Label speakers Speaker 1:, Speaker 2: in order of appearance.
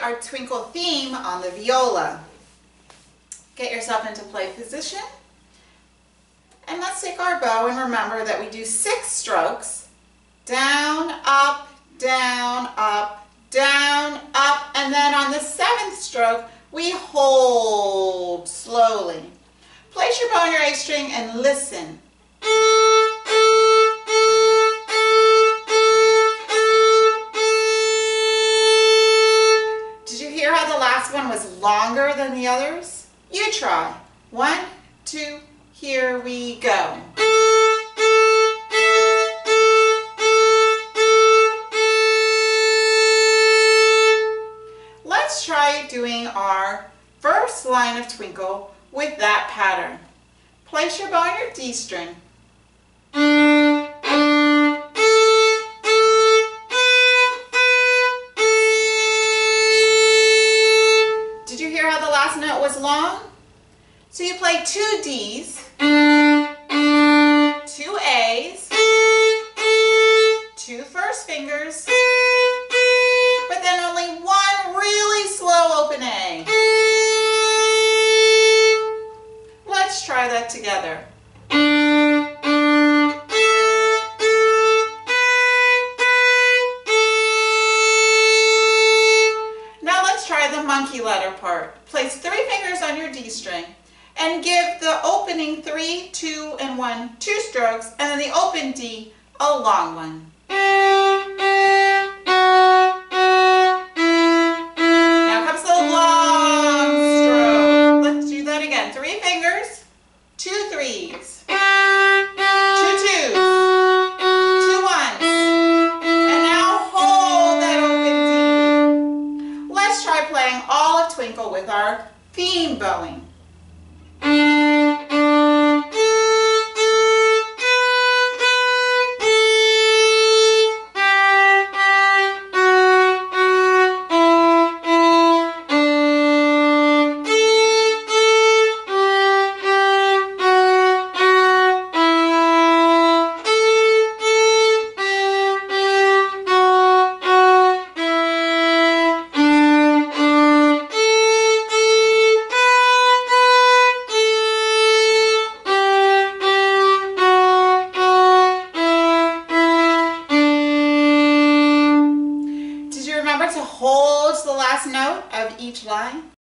Speaker 1: our twinkle theme on the viola. Get yourself into play position. And let's take our bow and remember that we do 6 strokes. Down, up, down, up, down, up, and then on the 7th stroke, we hold slowly. Place your bow on your A string and listen. Did you hear how the last one was longer than the others? You try. 1, 2, here we go. Let's try doing our first line of Twinkle with that pattern. Place your bow on your D string. Did you hear how the last note was long? So you play 2 Ds, 2 As, 2 first fingers, but then only 1 really slow open A. Let's try that together. Now let's try the monkey letter part. Place 3 fingers on your D string and give the opening 3, 2, and 1 2 strokes, and then the open D a long one. Now comes the long stroke. Let's do that again. 3 fingers, 2 3s, 2 2s, 2 1s, and now hold that open D. Let's try playing all of Twinkle with our theme bowing. Remember to hold the last note of each line.